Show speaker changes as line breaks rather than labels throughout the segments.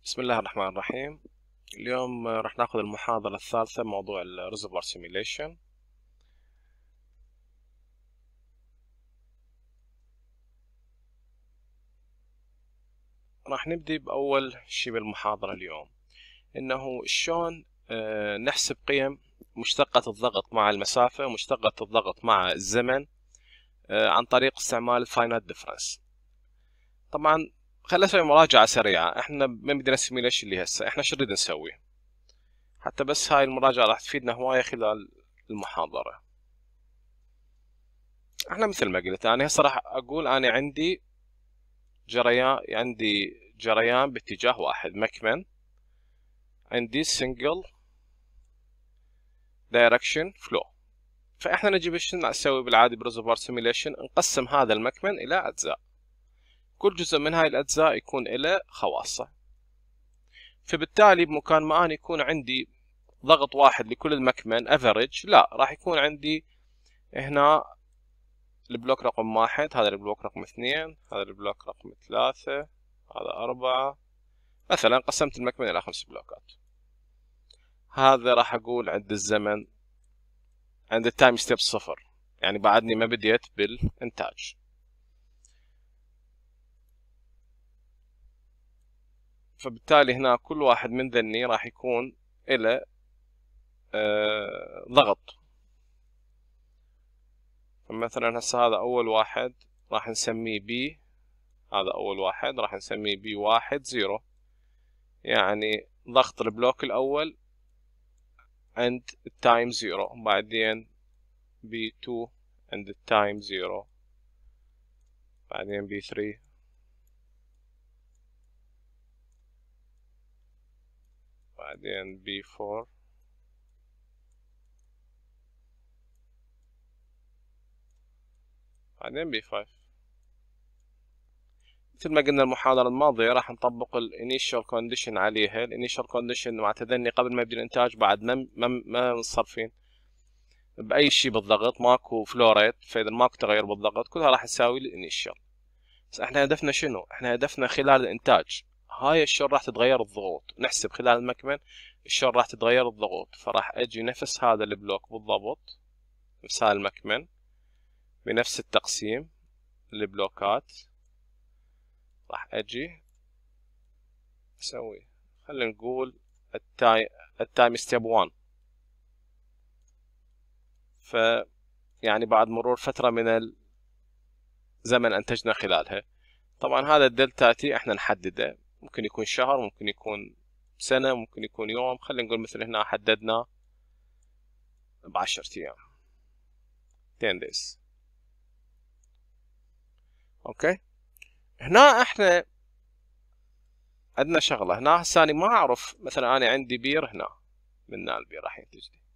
بسم الله الرحمن الرحيم. اليوم راح ناخذ المحاضرة الثالثة موضوع ال Reservoir Simulation. راح نبدي بأول شيء بالمحاضرة اليوم، إنه شلون نحسب قيم مشتقة الضغط مع المسافة ومشتقة الضغط مع الزمن عن طريق استعمال Finite Difference. طبعا خلينا نسوي مراجعة سريعة. احنا من بدنا السيميليشن اللي هسه احنا شو نريد نسوي، حتى بس هاي المراجعة راح تفيدنا هواية خلال المحاضرة. احنا مثل ما قلت انا هسه راح اقول انا عندي جريان باتجاه واحد، مكمن عندي single direction flow. فاحنا نجي شنو نسوي بالعادي بريزرفوار سيميليشن؟ نقسم هذا المكمن الى اجزاء، كل جزء من هاي الاجزاء يكون له خواصه. فبالتالي بمكان ما انا يكون عندي ضغط واحد لكل المكمن افريج، لا راح يكون عندي هنا البلوك رقم 1، هذا البلوك رقم 2، هذا البلوك رقم 3، هذا 4. مثلا قسمت المكمن إلى 5 بلوكات. هذا راح أقول عند الزمن، عند التايم ستيب 0، يعني بعدني ما بديت بالإنتاج. فبالتالي هنا كل واحد من ذني راح يكون إلى ضغط. فمثلا هسه هذا أول واحد راح نسميه بي، هذا أول واحد راح نسميه بي 1 0، يعني ضغط البلوك الأول عند التايم 0، بعدين بي 2 عند التايم 0، بعدين بي 3، بعدين بي 4، بعدين بي 5. مثل ما قلنا المحاضرة الماضية راح نطبق الانيشال كونديشن عليها. الانيشال كونديشن مع تدني قبل ما يبدي الانتاج، بعد ما مصرفين بأي شيء بالضغط، ماكو فلوريت، فإذا ماكو تغير بالضغط كلها راح تساوي الانيشال. بس احنا هدفنا شنو؟ احنا هدفنا خلال الانتاج هاي شلون راح تتغير الضغوط، نحسب خلال المكمن شلون راح تتغير الضغوط. فراح اجي نفس هذا البلوك بالضبط، نفس هذا المكمن بنفس التقسيم البلوكات، راح اجي اسوي خلينا نقول التايم ستيب 1. ف يعني بعد مرور فترة من الزمن انتجنا خلالها. طبعا هذا الدلتا تي احنا نحدده، ممكن يكون شهر، ممكن يكون سنة، ممكن يكون يوم. خلينا نقول مثل هنا حددنا ب10 ايام، 10 days. اوكي، هنا احنا عندنا شغلة. هنا هسه أنا ما اعرف، مثلا انا عندي بير هنا، من البير راح ينتج لي.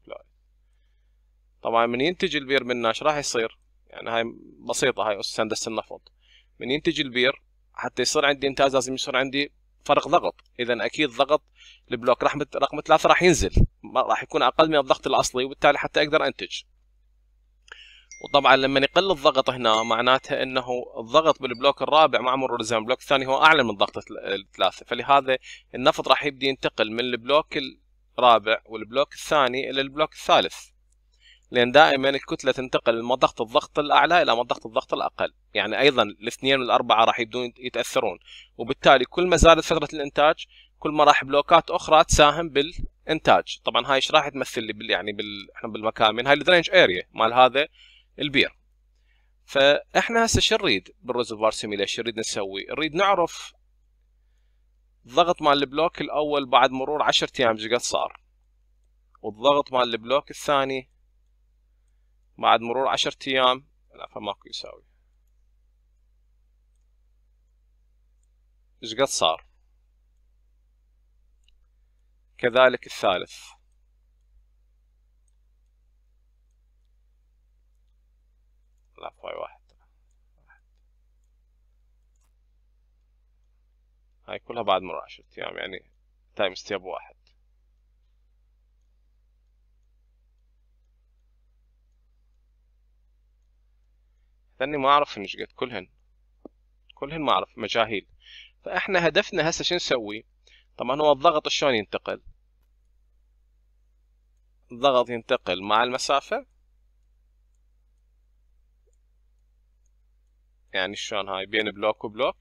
طبعا من ينتج البير منا ايش راح يصير؟ يعني هاي بسيطة، هاي أسس هندسة النفط. من ينتج البير حتى يصير عندي إنتاج لازم يصير عندي فرق ضغط. إذا أكيد ضغط البلوك رقم 3 راح ينزل، راح يكون أقل من الضغط الأصلي، وبالتالي حتى أقدر أنتج. وطبعا لما يقل الضغط هنا معناتها أنه الضغط بالبلوك الرابع مع مرور الزمن البلوك الثاني هو أعلى من ضغط الثلاثة، فلهذا النفط راح يبدي ينتقل من البلوك الرابع والبلوك الثاني إلى البلوك الثالث، لأن دائما الكتلة تنتقل من ضغط الضغط الأعلى إلى ضغط الضغط الأقل. يعني أيضا الاثنين والأربعة راح يبدون يتأثرون، وبالتالي كل ما زادت فترة الإنتاج كل ما راح بلوكات أخرى تساهم بالإنتاج. طبعا هاي إيش راح تمثل لي يعني إحنا بالمكان من هاي الدرينج أريا مال هذا البير. فإحنا هسه شو نريد بالريزرفوار سيميليشن؟ نريد نسوي، نريد نعرف الضغط مال البلوك الأول بعد مرور 10 أيام ايش قد صار، والضغط مال البلوك الثاني بعد مرور 10 ايام، لا فماكو يساوي، ايش قد صار. كذلك الثالث. لا هاي واحد، هاي كلها بعد مرور 10 ايام، يعني تايم ستيب 1. لاني ما اعرف ايش قد كلهن ما اعرف، مجاهيل. فاحنا هدفنا هسه شو نسوي؟ طبعا هو الضغط شلون ينتقل؟ الضغط ينتقل مع المسافة، يعني شلون هاي بين بلوك وبلوك،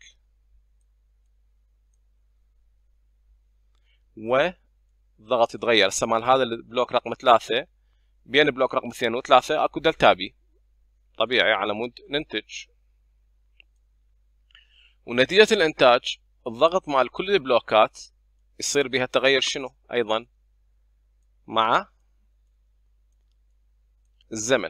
والضغط يتغير. هسه مال هذا البلوك رقم 3 بين بلوك رقم 2 و3 اكو دلتا بي طبيعي على مود ننتج، ونتيجة الانتاج الضغط مال كل البلوكات يصير بها تغير شنو ايضا مع الزمن.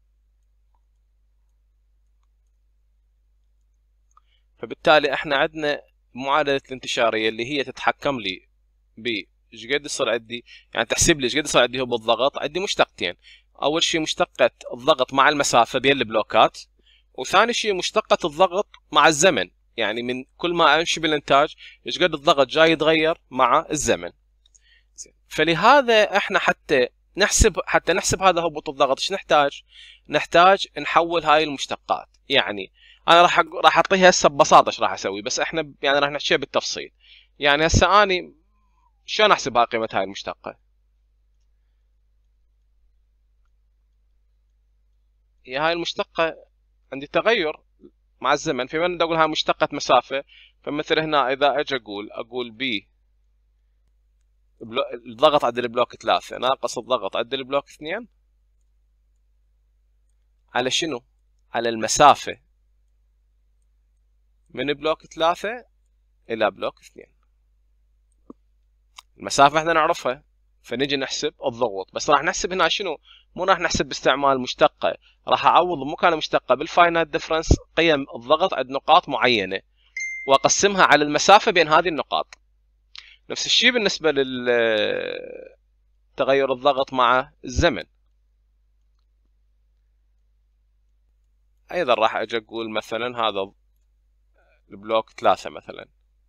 فبالتالي احنا عندنا معادلة الانتشارية اللي هي تتحكم لي ايش قد يصير عندي، يعني تحسب لي ايش قد يصير عندي هو بالضغط. عندي مشتقتين، اول شيء مشتقة الضغط مع المسافة بين البلوكات، وثاني شيء مشتقة الضغط مع الزمن، يعني من كل ما امشي بالانتاج ايش قد الضغط جاي يتغير مع الزمن. فلهذا احنا حتى نحسب هذا هبوط الضغط ايش نحتاج؟ نحتاج نحول هاي المشتقات. يعني انا راح اعطيها هسه ببساطه ايش راح اسوي، بس احنا يعني راح نحكيها بالتفصيل. يعني هسه اني شلون احسب هاي قيمه هاي المشتقه؟ هي هاي المشتقه عندي تغير مع الزمن، فيما بدي اقول هاي مشتقه مسافه. فمثل هنا اذا اجي اقول بي الضغط عند البلوك 3 ناقص الضغط عند البلوك 2 على شنو؟ على المسافه من بلوك 3 الى بلوك 2. المسافه احنا نعرفها، فنجي نحسب الضغوط. بس راح نحسب هنا شنو؟ مو راح نحسب باستعمال مشتقه، راح اعوض بمكان المشتقه بالفاينايت ديفرنس قيم الضغط عند نقاط معينه، واقسمها على المسافه بين هذه النقاط. نفس الشيء بالنسبه لتغير الضغط مع الزمن. ايضا راح اجي اقول مثلا هذا البلوك 3 مثلا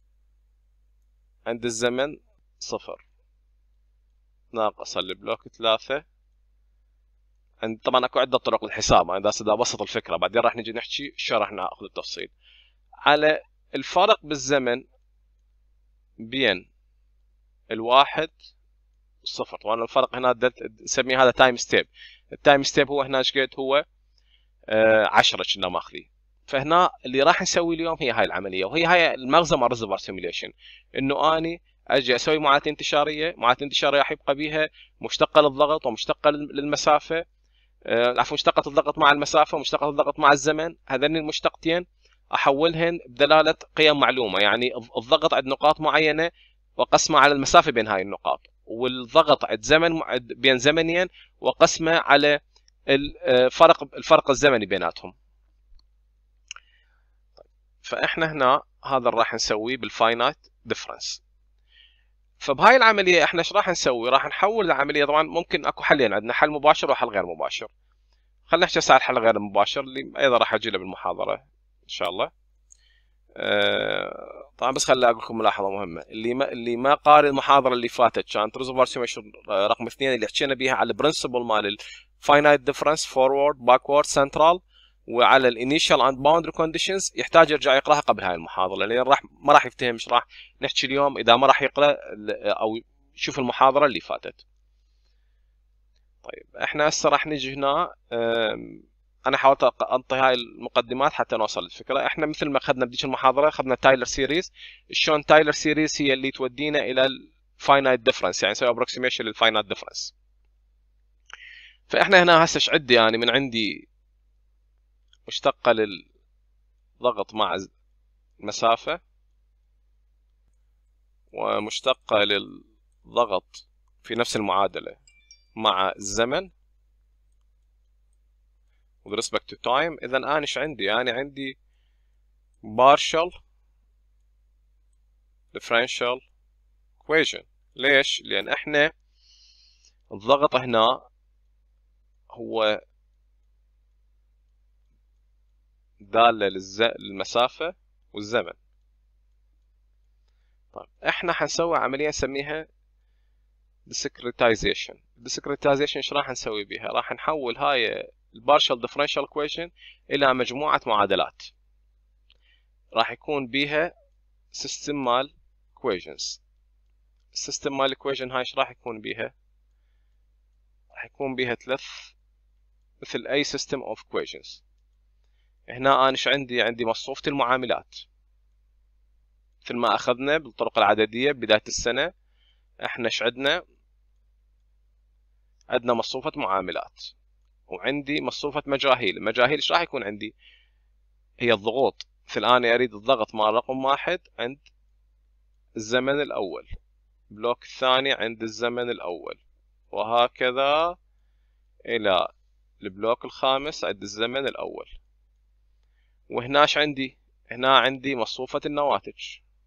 عند الزمن 0 ناقص البلوك 3 عند، طبعا اكو عده طرق للحساب، انا بس ابسط الفكره بعدين راح نجي نحكي شو راح ناخذ التفصيل على الفرق بالزمن بين الواحد والصفر. طبعا الفرق هنا نسميه هذا تايم ستيب. التايم ستيب هو هنا ايش قد هو 10 كنا ماخذيه. فهنا اللي راح نسوي اليوم هي هاي العمليه، وهي هاي المغزى مال ريزرفوار سيميوليشن، انه اني اجي اسوي معادله انتشاريه. معادله انتشاريه راح يبقى بيها مشتقه للضغط ومشتقه للمسافه، عفوا مشتقة الضغط مع المسافة ومشتقة الضغط مع الزمن. هذين المشتقتين أحولهن بدلالة قيم معلومة، يعني الضغط عند نقاط معينة وقسمه على المسافة بين هاي النقاط، والضغط عند بين زمنين وقسمه على الفرق الزمني بيناتهم. فإحنا هنا هذا راح نسويه بالفاينايت ديفرنس. فبهاي العملية احنا ايش راح نسوي؟ راح نحول العملية. طبعا ممكن اكو حلين عندنا، حل مباشر وحل غير مباشر. خلينا نحكي هسه على الحل غير المباشر اللي ايضا راح اجي له بالمحاضره ان شاء الله. طبعا بس خليني اقول لكم ملاحظه مهمه، اللي ما قاري المحاضره اللي فاتت كانت ريزرفوار سيميوليشن رقم 2 اللي حكينا بيها على البرنسبل مال الفاينايت ديفرنس فورورد باكورد سنترال، وعلى الانيشال اند باوندري كونديشنز، يحتاج يرجع يقراها قبل هاي المحاضره، لان ما راح يفتهم ايش راح نحكي اليوم اذا ما راح يقرا او يشوف المحاضره اللي فاتت. طيب احنا هسه راح نجي هنا. انا حاولت انطي هاي المقدمات حتى نوصل للفكره. احنا مثل ما اخذنا بديش المحاضره اخذنا تايلر سيريز. شلون تايلر سيريز هي اللي تودينا الى الفاينايت ديفرنس، يعني نسوي ابروكسيميشن للفاينايت ديفرنس. فاحنا هنا هسه ايش عندي؟ يعني من عندي مشتقه للضغط مع المسافه، ومشتقه للضغط في نفس المعادله مع الزمن with respect to time. اذا انا ايش عندي؟ انا عندي partial differential equation. ليش؟ لان احنا الضغط هنا هو دالة للمسافة والزمن. طيب احنا حنسوي عملية نسميها discretization. discretization ايش راح نسوي بيها؟ راح نحول هاي البارشال differential equation الى مجموعة معادلات راح يكون بيها سيستم مال equations. السيستم مال الايكويشن هاي ايش راح يكون بيها؟ راح يكون بيها مثل اي سيستم اوف equations. هنا انا ايش عندي مصفوفة المعاملات، مثل ما اخذنا بالطرق العددية بداية السنة. احنا ايش عندنا مصفوفة معاملات، وعندي مصفوفة مجاهيل. المجاهيل ايش راح يكون عندي؟ هي الضغوط. مثل انا اريد الضغط مال رقم 1 عند الزمن الاول، بلوك الثاني عند الزمن الاول، وهكذا الى البلوك الخامس عند الزمن الاول. وهناش هنا عندي مصفوفة النواتج،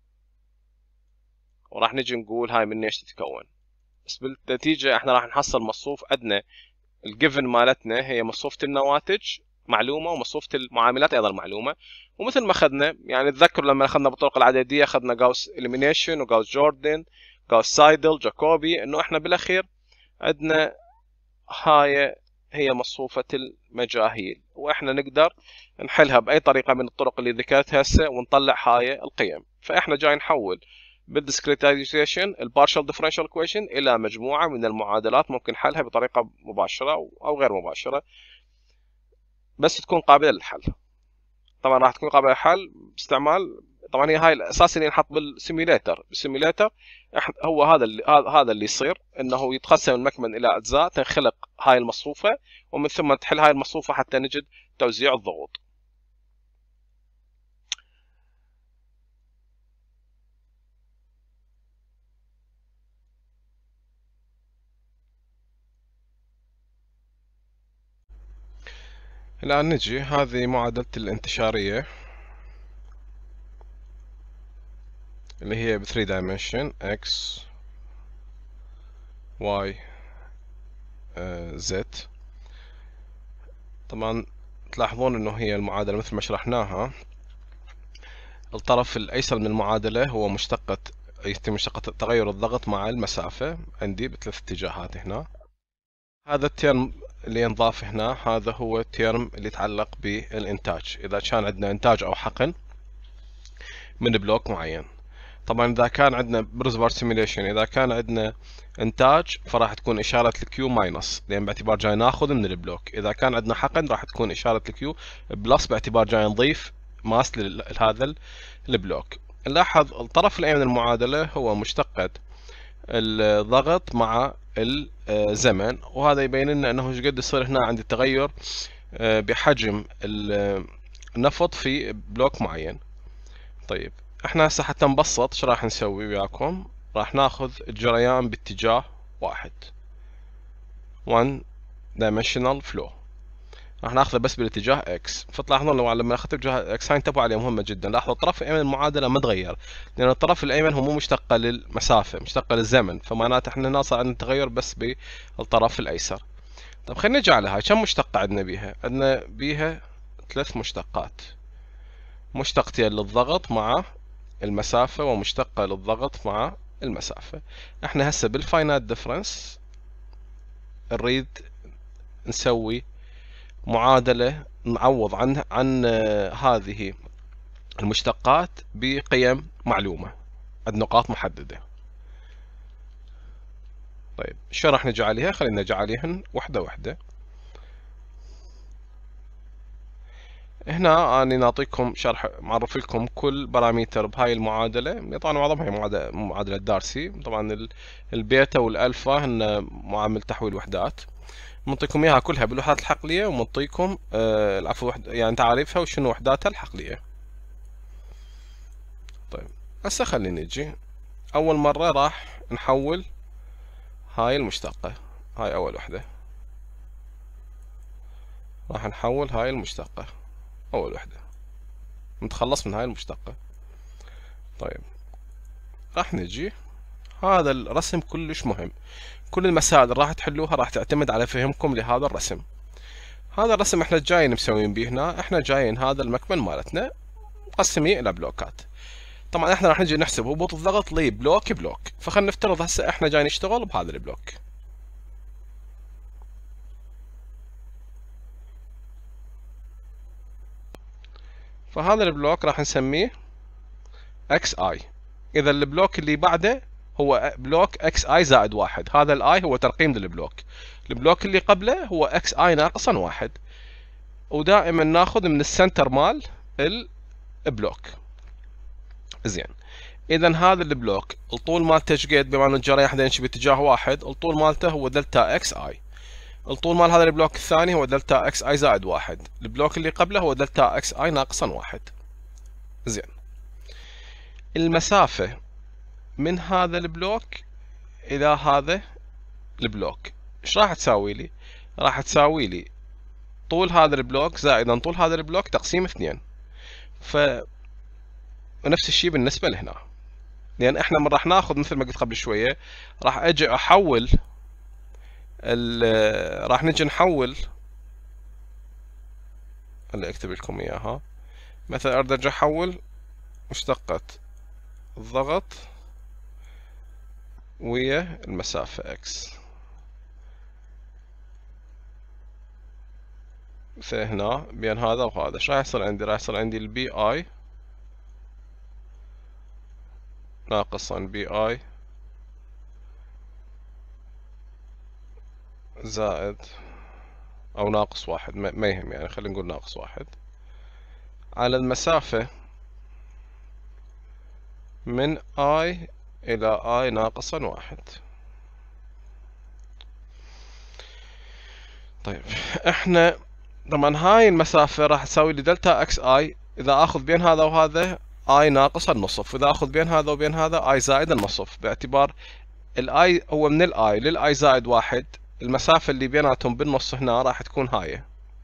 وراح نجي نقول هاي من ايش تتكون. بس بالنتيجة احنا راح نحصل مصفوف عندنا الجيفن مالتنا هي مصفوفة النواتج معلومة، ومصفوفة المعاملات ايضا معلومة. ومثل ما اخذنا، يعني تذكر لما اخذنا بالطرق العددية اخذنا جاوس اليمينيشن وجاوس جوردن جاوس سايدل جاكوبي، انه احنا بالاخير عندنا هاي هي مصفوفة المجاهيل، واحنا نقدر نحلها باي طريقة من الطرق اللي ذكرتها هسه ونطلع هاي القيم. فاحنا جاي نحول بالديسكريتايزيشن البارشال ديفرنشال ايكويشن الى مجموعة من المعادلات ممكن حلها بطريقة مباشرة او غير مباشرة، بس تكون قابلة للحل. طبعا راح تكون قابلة للحل باستعمال، طبعا هي هاي الاساس اللي ينحط بالسيميليتر. هو هذا اللي يصير، انه يتقسم المكمن الى اجزاء، تنخلق هاي المصفوفة، ومن ثم تحل هاي المصفوفة حتى نجد توزيع الضغوط. الآن نجي هذه معادلة الانتشارية اللي هي ب 3 dimension x y z. طبعا تلاحظون انه هي المعادلة مثل ما شرحناها، الطرف الايسر من المعادلة هو يتم مشتقة تغير الضغط مع المسافة عندي بثلاث اتجاهات. هنا هذا الترم اللي ينضاف هنا، هذا هو الترم اللي يتعلق بالانتاج، اذا كان عندنا انتاج او حقن من بلوك معين. طبعا اذا كان عندنا بريزرفوار سيميليشن، اذا كان عندنا انتاج فراح تكون اشاره الكيو ماينس، لان باعتبار جاي ناخذ من البلوك. اذا كان عندنا حقن راح تكون اشاره الكيو بلس، باعتبار جاي نضيف ماس لهذا البلوك. نلاحظ الطرف الايمن من المعادله هو مشتقة الضغط مع الزمن، وهذا يبين لنا انه ايش قد يصير هنا عند التغير بحجم النفط في بلوك معين. طيب احنا هسه حتى نبسط ايش راح نسوي وياكم، راح ناخذ الجريان باتجاه واحد، one dimensional flow، راح ناخذه بس بالاتجاه x. فتلاحظون لو لما اخذت باتجاه x هاي انتبهوا عليه مهمه جدا. لاحظوا الطرف الايمن المعادله ما تغير، لان الطرف الايمن هو مو مشتقه للمسافه، مشتقه للزمن، فمعناته احنا هنا صار عندنا تغير بس بالطرف الايسر. طيب خلينا نجي على هاي، كم مشتقه عندنا بيها؟ عندنا بيها 3 مشتقات، مشتقتين للضغط مع المسافة ومشتقة للضغط مع المسافة. احنا هسه بالفاينايت ديفرنس نريد نسوي معادلة نعوض عن هذه المشتقات بقيم معلومة عند نقاط محددة. طيب شو راح نجي عليها؟ خلينا نجي عليهن وحدة وحدة. هنا أنا نعطيكم شرح معرف لكم كل بارامتر بهاي المعادلة. طبعا معظمها هي معادلة دارسي. طبعا البيتا والألفا هن معامل تحويل وحدات، منطيكم إياها كلها بالوحدات الحقلية، ومنطيكم العفو يعني تعريفها وشنو وحداتها الحقلية. طيب هسه خلينا نجي أول مرة راح نحول هاي المشتقة، هاي أول وحدة راح نحول هاي المشتقة أول وحدة، نتخلص من هاي المشتقة. طيب راح نجي، هذا الرسم كلش مهم، كل المسائل اللي راح تحلوها راح تعتمد على فهمكم لهذا الرسم. هذا الرسم احنا جايين مسوين به هنا، احنا جايين هذا المكمن مالتنا مقسميه الى بلوكات. طبعا احنا راح نجي نحسب هبوط الضغط لي بلوك بلوك، فخلينا نفترض هسه احنا جاي نشتغل بهذا البلوك. فهذا البلوك راح نسميه اكس اي. اذا البلوك اللي بعده هو بلوك اكس اي زائد واحد، هذا الاي هو ترقيم للبلوك. البلوك اللي قبله هو اكس اي ناقصا واحد، ودائما ناخذ من السنتر مال البلوك. زين، اذا هذا البلوك الطول مالته ايش قد؟ بما انه الجريان يمشي باتجاه واحد، الطول مالته هو دلتا اكس اي. الطول مال هذا البلوك الثاني هو دلتا اكس اي زائد واحد، البلوك اللي قبله هو دلتا اكس اي ناقصا واحد. زين، المسافة من هذا البلوك الى هذا البلوك ايش راح تساوي لي؟ راح تساوي لي طول هذا البلوك زائدا طول هذا البلوك تقسيم 2. ونفس الشيء بالنسبة لهنا، لان احنا من راح ناخذ مثل ما قلت قبل شوية، راح اجي احول راح نجي نحول، هلا اكتب لكم اياها. مثلا اريد اجي احول مشتقة الضغط ويا المسافة اكس. هنا بين هذا وهذا ايش راح يصير عندي؟ راح يصير عندي البي اي ناقصا بي اي زائد او ناقص واحد، ما يهم يعني، خلينا نقول ناقص واحد على المسافة من اي الى اي ناقصا واحد. طيب احنا طبعا هاي المسافة راح تساوي لي دلتا اكس اي اذا اخذ بين هذا وهذا اي ناقص النصف، واذا اخذ بين هذا وبين هذا اي زائد النصف، باعتبار الاي هو من الاي للاي زائد واحد، المسافة اللي بيناتهم بالنص هنا راح تكون هاي.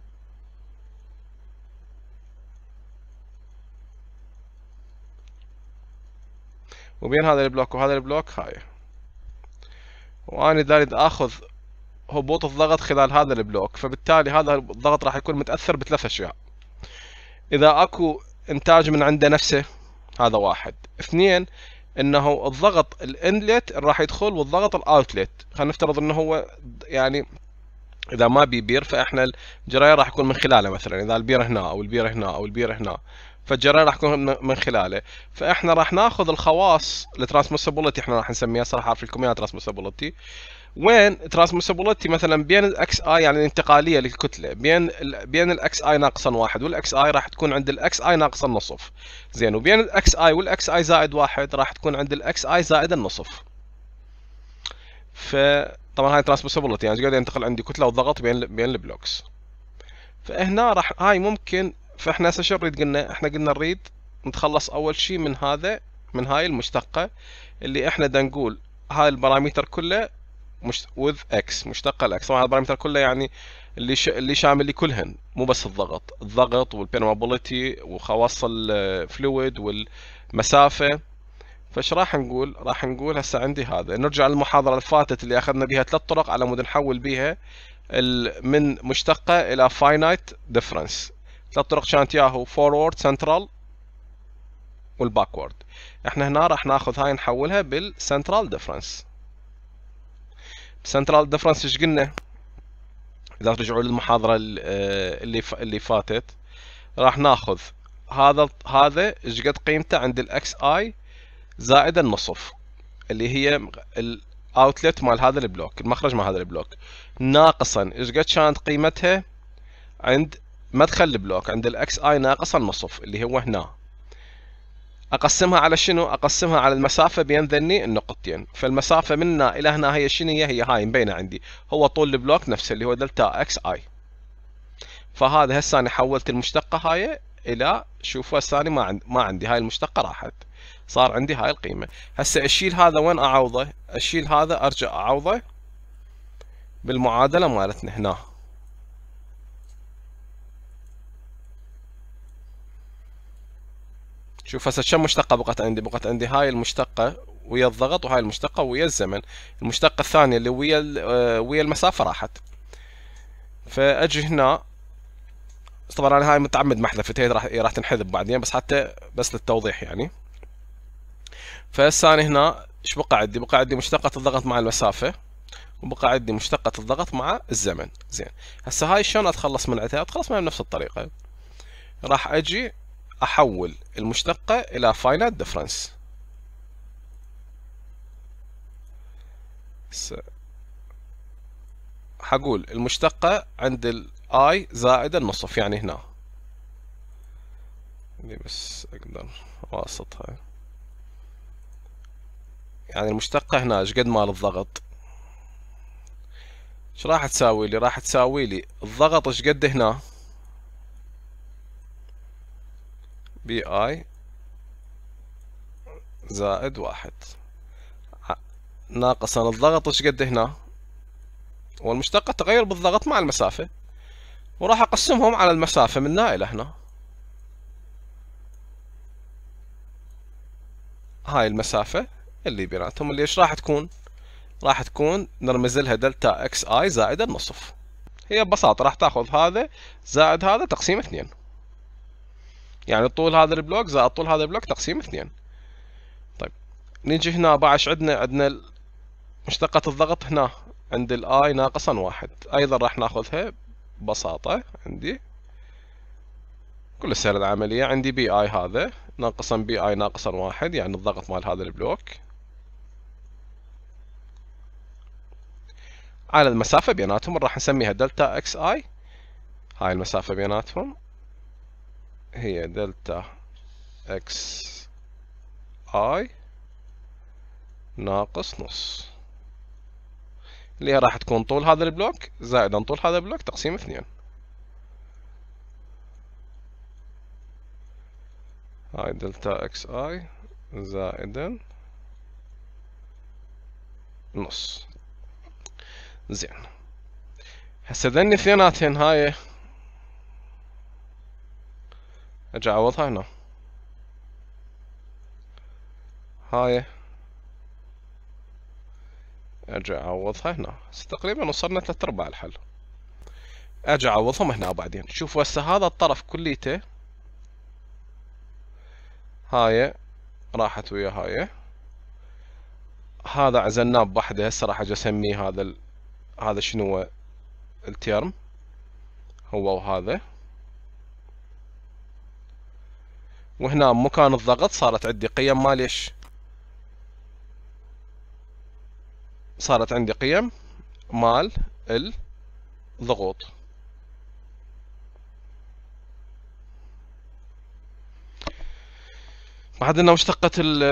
وبين هذا البلوك وهذا البلوك هاي. وانا اذا اريد اخذ هبوط الضغط خلال هذا البلوك، فبالتالي هذا الضغط راح يكون متأثر بثلاث اشياء. اذا اكو انتاج من عنده نفسه، هذا واحد. اثنين، انه الضغط الانلت راح يدخل والضغط الاوتلت، خلينا نفترض انه هو يعني اذا ما بيبير فاحنا الجريان راح يكون من خلاله، مثلا اذا البير هنا او البير هنا او البير هنا، فالجريان راح يكون من خلاله. فاحنا راح ناخذ الخواص الترانسميسابيلتي، احنا راح نسميها صراحه اعرف لكم اياها ترانسميسابيلتي. وين ترانسميسابيلتي؟ مثلا بين الاكس اي يعني الانتقاليه للكتله بين الاكس اي ناقصا واحد والاكس اي راح تكون عند الاكس اي ناقصا النصف. زين، وبين الاكس اي والاكس اي زائد واحد راح تكون عند الاكس اي زائد النصف. فطبعا هاي ترانسميسابيلتي يعني قاعد ينتقل عندي كتله وضغط بين البلوكس. فهنا راح هاي ممكن، فاحنا هسه شو نريد؟ احنا قلنا نريد نتخلص اول شيء من هذا، من هاي المشتقه اللي احنا دا نقول هاي البارامتر كله with x مشتقة الاكس. طبعا البارامتر كله يعني اللي شامل لي كلهن، مو بس الضغط والبيرمابيلتي وخواص الفلويد والمسافة. فايش راح نقول؟ راح نقول هسه عندي هذا، نرجع للمحاضرة اللي فاتت اللي اخذنا بها 3 طرق على مود نحول بها من مشتقة الى finite difference. 3 طرق كانت ياهو forward central والباكورد. احنا هنا راح ناخذ هاي نحولها بالسنترال ديفرنس. سنترال ديفرنس ايش قلنا؟ اذا ترجعوا للمحاضره اللي فاتت، راح ناخذ هذا ايش قد قيمته عند الاكس اي زائد النصف، اللي هي الاوتلت مال هذا البلوك، المخرج مال هذا البلوك، ناقصا ايش قد كانت قيمتها عند مدخل البلوك عند الاكس اي ناقص النصف اللي هو هنا. اقسمها على شنو؟ اقسمها على المسافه بين ذني النقطتين. فالمسافه من هنا الى هنا هي شنو؟ هي هاي مبينه عندي، هو طول البلوك نفسه اللي هو دلتا اكس اي. فهذا هسه انا حولت المشتقه هاي الى، شوفوا هسه انا ما عندي هاي المشتقه راحت، صار عندي هاي القيمه. هسه اشيل هذا، وين اعوضه؟ اشيل هذا ارجع اعوضه بالمعادله مالتنا هنا. شوف هسه كم مشتقة بقت عندي؟ بقت عندي هاي المشتقة ويا الضغط وهاي المشتقة ويا الزمن. المشتقة الثانية اللي ويا المسافة راحت. فاجي هنا، طبعا انا هاي متعمد محذفت، هي راح تنحذف بعدين بس حتى بس للتوضيح يعني. فهسه انا هنا ايش بقى عندي؟ بقى عندي مشتقة الضغط مع المسافة، وبقى عندي مشتقة الضغط مع الزمن. زين، هسه هاي شلون اتخلص من عندها؟ اتخلص منها بنفس الطريقة. راح اجي احول المشتقة الى finite difference. حقول المشتقة عند الاي زائد النصف، يعني هنا بس اقدر اواسطها، يعني المشتقة هنا ايش قد مال الضغط؟ ايش راح تساوي لي؟ راح تساوي لي الضغط ايش قد هنا؟ بي اي زائد 1 ناقصا الضغط ايش قد هنا؟ والمشتقة تغير بالضغط مع المسافة، وراح اقسمهم على المسافة من هنا الى هنا. هاي المسافة اللي بيناتهم اللي ايش راح تكون؟ راح تكون نرمز لها دلتا اكس اي زائد النصف. هي ببساطة راح تاخذ هذا زائد هذا تقسيم 2، يعني طول هذا البلوك زائد طول هذا البلوك تقسيم 2. طيب نيجي هنا باش عندنا مشتقة الضغط هنا عند الاي ناقصا 1، ايضا راح ناخذها ببساطة. عندي كل سهل العملية، عندي بي اي هذا ناقصا بي اي ناقصا 1، يعني الضغط مال هذا البلوك على المسافة بيناتهم راح نسميها دلتا اكس اي. هاي المسافة بيناتهم هي دلتا اكس اي ناقص نص، اللي هي راح تكون طول هذا البلوك زائدا طول هذا البلوك تقسيم 2. هاي دلتا اكس اي زائدا نص. زين، هسه ذني اثنيناتهن هاي اجي اعوضها هنا، هاي اجي اعوضها هنا. هسه تقريبا وصلنا 3/4 الحل. اجي اعوضهم هنا بعدين. شوفوا هسه هذا الطرف كليته هاي راحت ويا هاي، هذا عزلناه بوحده. هسه راح اجي اسميه هذا شنو هو التيرم، هو وهذا. وهنا مكان الضغط صارت عندي قيم مال ايش؟ صارت عندي قيم مال الضغوط. بعد لنا مشتقة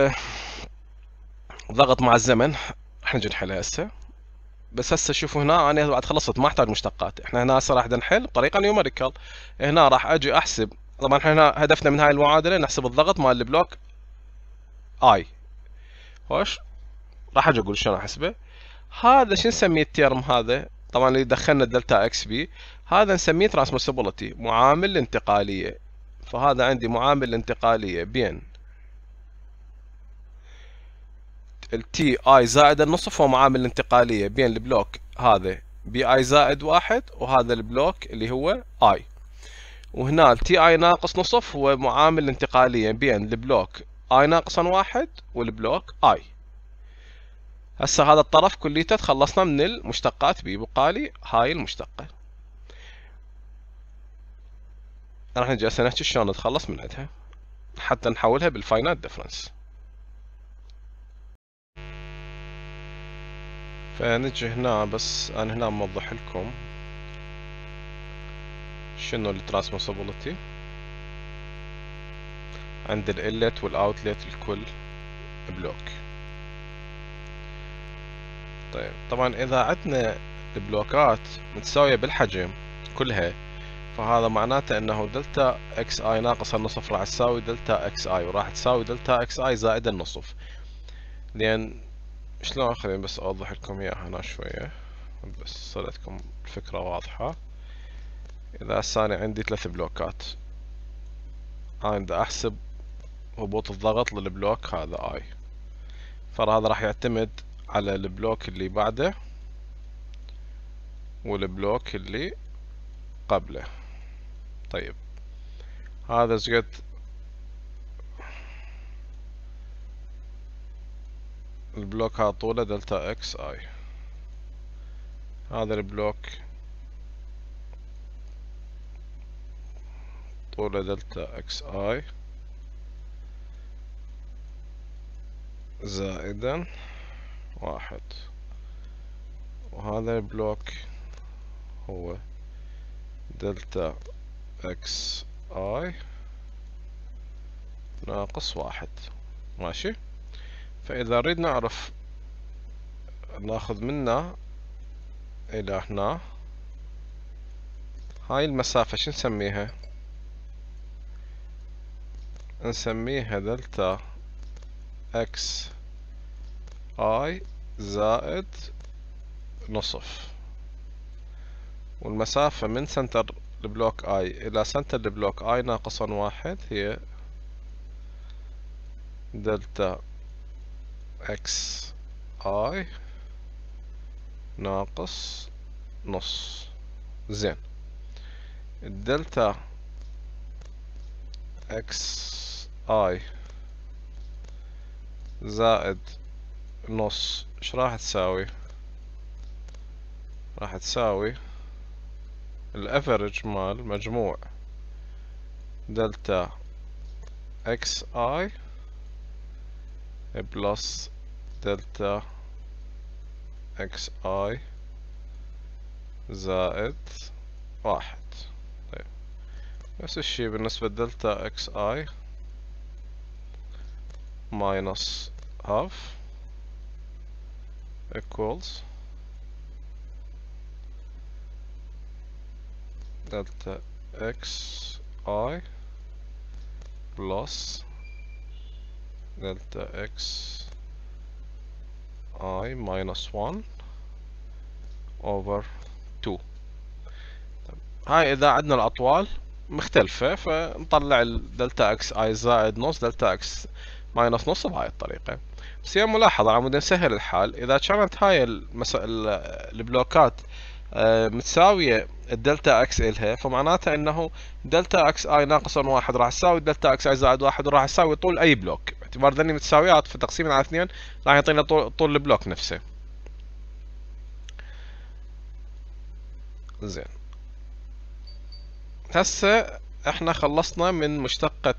الضغط مع الزمن راح نجي نحلها هسه. بس هسه شوفوا هنا انا بعد خلصت ما احتاج مشتقات. احنا هنا هسه راح نحل بطريقة نيوميريكال. هنا راح اجي احسب، طبعا احنا هنا هدفنا من هاي المعادلة نحسب الضغط مال البلوك اي. خوش، راح اجي اقول شلون احسبه. هذا شو نسميه التيرم هذا؟ طبعا اللي دخلنا الدلتا اكس بي هذا نسميه ترانسميسيبيليتي، معامل الانتقالية. فهذا عندي معامل الانتقالية بين التي اي زائد النصف، هو معامل الانتقالية بين البلوك هذا بي اي زائد 1 وهذا البلوك اللي هو اي. وهنا التي اي ناقص نصف هو معامل الانتقالية بين البلوك اي ناقصا 1 والبلوك اي. هسه هذا الطرف كليته تخلصنا من المشتقات بي، بقالي هاي المشتقة. راح نجي هسه نحكي شلون نتخلص من عندها حتى نحولها بالفاينايت ديفرنس. فنجي هنا، بس انا هنا موضح لكم شنو الترانسميسيبيليتي عند الانلت والاوتلت الكل بلوك. طيب طبعا اذا عندنا البلوكات متساوية بالحجم كلها، فهذا معناته انه دلتا اكس اي ناقص النصف راح تساوي دلتا اكس اي، وراح تساوي دلتا اكس اي زائد النصف. لان شلون، خليني بس اوضح لكم اياها هنا شوية بس صارتكم الفكرة واضحة. اذا هسه انا عندي 3 بلوكات، انا بدي احسب هبوط الضغط للبلوك هذا اي، فهذا راح يعتمد على البلوك اللي بعده والبلوك اللي قبله. طيب هذا شقد البلوك هذا طوله دلتا اكس اي، هذا البلوك طوله دلتا اكس اي زائدا 1. وهذا البلوك هو دلتا اكس اي ناقص 1. ماشي. فإذا نريد نعرف ناخذ منه إلى هنا هاي المسافة شو نسميها؟ نسميها دلتا اكس اي زائد نصف، والمسافة من سنتر البلوك اي الى سنتر البلوك اي ناقصا 1 هي دلتا اكس اي ناقص نص. زين، الدلتا اكس اي زائد نص ايش راح تساوي؟ راح تساوي الافرج مال مجموع دلتا اكس اي بلس دلتا اكس اي زائد 1. طيب نفس الشي بالنسبة لدلتا اكس اي ماينس هاف equals دلتا اكس اي بلس دلتا اكس اي ماينس 1 over 2. هاي اذا عندنا الاطوال مختلفة فنطلع الدلتا اكس اي زائد نص دلتا اكس ماينس نص بهاي الطريقة. بس هي ملاحظة عمود نسهل الحال، اذا كانت هاي البلوكات متساوية الدلتا اكس الها، فمعناتها انه دلتا اكس اي ناقصا 1 راح تساوي دلتا اكس اي زائد 1 وراح تساوي طول اي بلوك، باعتبار ذني متساويات في تقسيم على 2 راح يعطينا طول البلوك نفسه. زين، هسه احنا خلصنا من مشتقة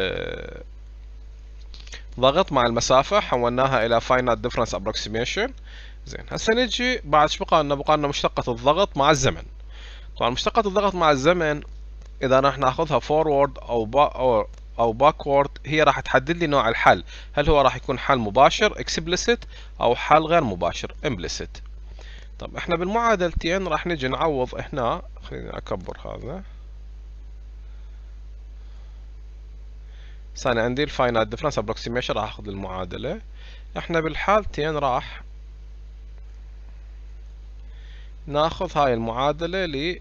الضغط مع المسافة، حولناها الى Finite Difference Approximation. زين، هسه نجي بعد ايش بقى لنا؟ بقى لنا مشتقة الضغط مع الزمن. طبعا مشتقة الضغط مع الزمن اذا راح ناخذها فورورد او باكورد هي راح تحدد لي نوع الحل، هل هو راح يكون حل مباشر explicit او حل غير مباشر implicit. طب احنا بالمعادلتين راح نجي نعوض هنا، خليني اكبر هذا. ثاني عندي الفاينايت ديفرنس ابروكسيميشن راح اخذ المعادلة. احنا بالحالتين راح ناخذ هاي المعادلة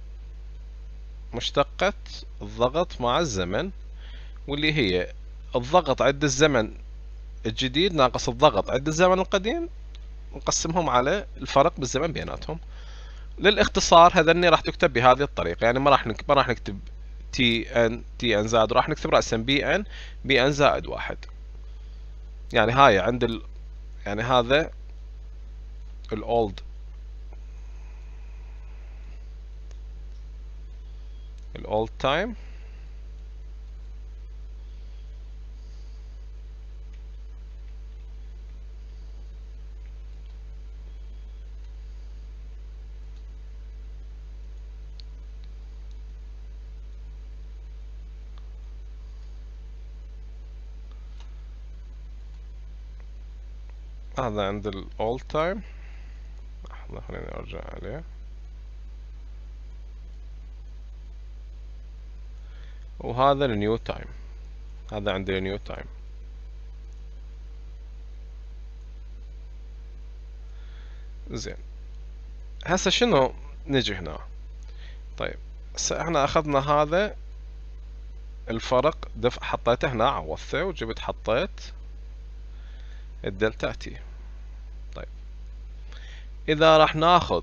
لمشتقة الضغط مع الزمن، واللي هي الضغط عند الزمن الجديد ناقص الضغط عند الزمن القديم، نقسمهم على الفرق بالزمن بيناتهم. للاختصار هذني راح تكتب بهذه الطريقة، يعني ما راح نكتب تي ان زائد، راح نكتب رأسا بي ان زائد 1. يعني هاي عند يعني هذا الاولد تايم هذا عند الاولد تايم. لحظة خليني ارجع عليه. وهذا النيو تايم، هذا عند النيو تايم. زين، هسه شنو نجي هنا؟ طيب هسه احنا اخذنا هذا الفرق حطيته هنا، عوضته وجبت حطيت الدلتا تي. طيب اذا راح ناخذ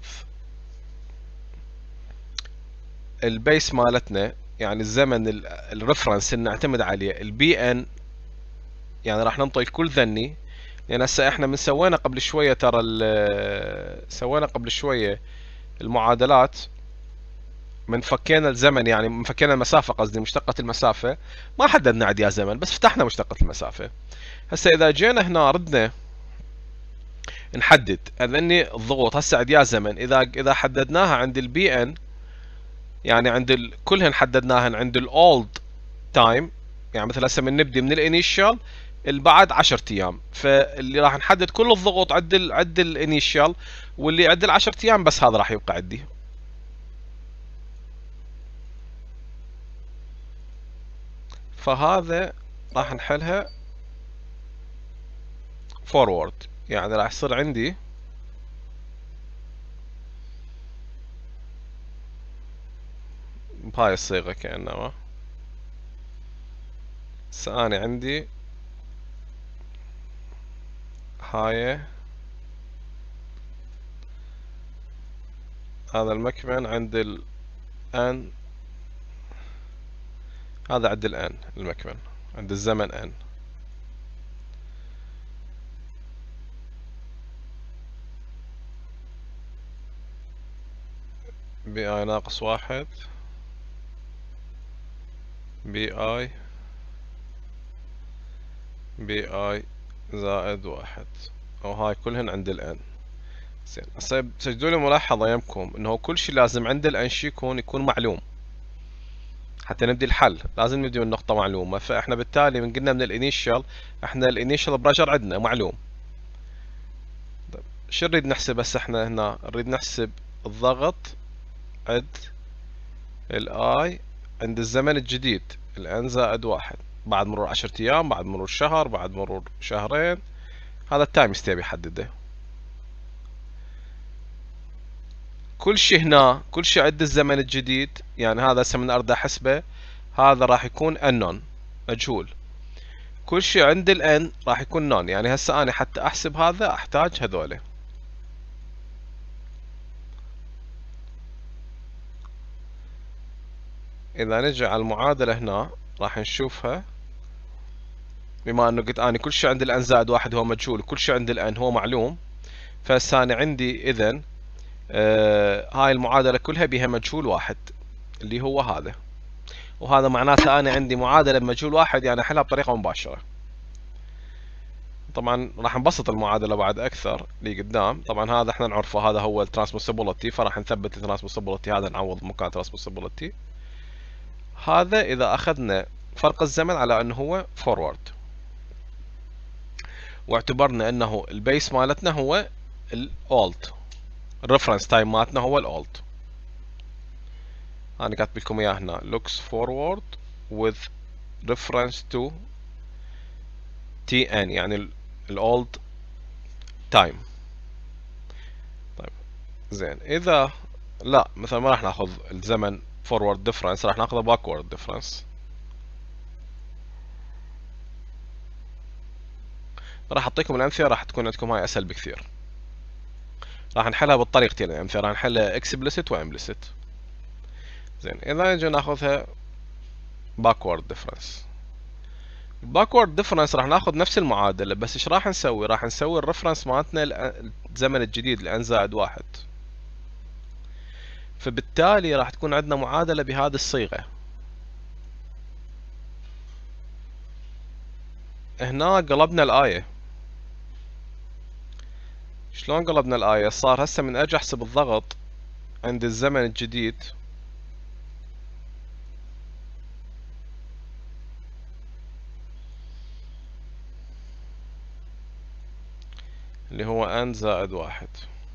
البيس مالتنا، يعني الزمن الريفرنس اللي نعتمد عليه البي ان، يعني راح ننطي الكل ذني، لان هسه احنا من سوينا قبل شويه، ترى سوينا قبل شويه المعادلات من فكينا الزمن، يعني من فكينا المسافه، قصدي مشتقه المسافه، ما حددنا عديها زمن بس فتحنا مشتقه المسافه. هسه اذا جينا هنا ردنا نحدد هذني الضغوط هسه عند يا زمن اذا حددناها عند البي ان، يعني عند كلهن حددناهن عند الاولد تايم، يعني مثلا هسه من نبدي من الانيشال البعد 10 ايام، فاللي راح نحدد كل الضغوط عند الانيشال، واللي عند ال10 ايام بس هذا راح يبقى عندي. فهذا راح نحلها فورورد، يعني راح يصير عندي بهاي الصيغة كأنما هسه أنا عندي هاي هذا المكمن عند الآن، هذا عند الآن المكمن عند الزمن آن، بي اي ناقص 1 بي اي بي اي زائد 1، او هاي كلهن عند الان. زين هسه سجلوا لي ملاحظة يمكم انه كل شيء لازم عند الان شي يكون معلوم حتى نبدي الحل، لازم نبدي من نقطة معلومة. فاحنا بالتالي من قلنا من الانيشال، احنا الانيشال بريشر عندنا معلوم. طيب شو نريد نحسب هسه؟ احنا هنا نريد نحسب الضغط عند الاي عند الزمن الجديد الان زائد 1 بعد مرور 10 ايام، بعد مرور شهر، بعد مرور شهرين، هذا التايم ستيب يحدده. كل شيء هنا كل شيء عند الزمن الجديد، يعني هذا هسه من اريد احسبه هذا راح يكون انون مجهول، كل شيء عند الان راح يكون نون. يعني هسه انا حتى احسب هذا احتاج هذوله. اذا نجي على المعادلة هنا راح نشوفها، بما انه قلت اني كل شيء عند الان زائد 1 هو مجهول، وكل شيء عند الان هو معلوم، فهسه انا عندي اذا هاي المعادلة كلها بها مجهول واحد اللي هو هذا، وهذا معناته انا عندي معادلة بمجهول واحد، يعني احلها بطريقة مباشرة. طبعا راح نبسط المعادلة بعد اكثر اللي قدام. طبعا هذا احنا نعرفه، هذا هو الترانسميسيبيليتي، فراح نثبت الترانسميسيبيليتي، هذا نعوض مكان ترانسميسيبيليتي. هذا اذا اخذنا فرق الزمن على انه هو فورورد، واعتبرنا انه البيس مالتنا هو الاولد، الريفرنس تايم مالتنا هو الاولد. انا كاتب لكم اياه هنا looks forward with reference to tn، يعني الاولد تايم. طيب زين اذا لا مثلا ما راح ناخذ الزمن forward difference، راح ناخذه backward difference. راح اعطيكم الامثله، راح تكون عندكم هاي اسهل بكثير. راح نحلها بالطريقتين الامثله، راح نحلها explicit و implicit. زين اذا نجي ناخذها backward difference، الباكورد ديفرنس راح ناخذ نفس المعادلة، بس ايش راح نسوي؟ راح نسوي الريفرنس مالتنا الزمن الجديد الان زائد 1، فبالتالي راح تكون عندنا معادلة بهذه الصيغة. هنا قلبنا الآية. شلون قلبنا الآية؟ صار هسه من اجي احسب الضغط عند الزمن الجديد، اللي هو n زائد 1،